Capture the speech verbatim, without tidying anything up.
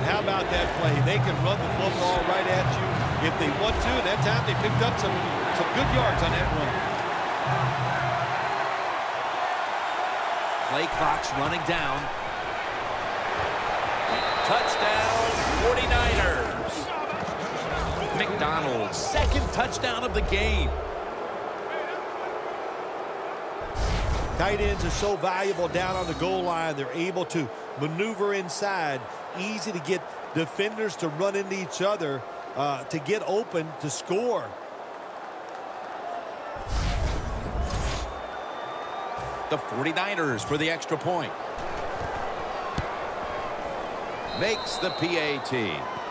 how about that play? They can run the football right at you if they want to, and that time they picked up some, some good yards on that run. Play clock's running down. Touchdown, forty-niners. McDonald's second touchdown of the game. Tight ends are so valuable down on the goal line. They're able to maneuver inside. Easy to get defenders to run into each other uh, to get open to score. The forty-niners for the extra point. Makes the P A T.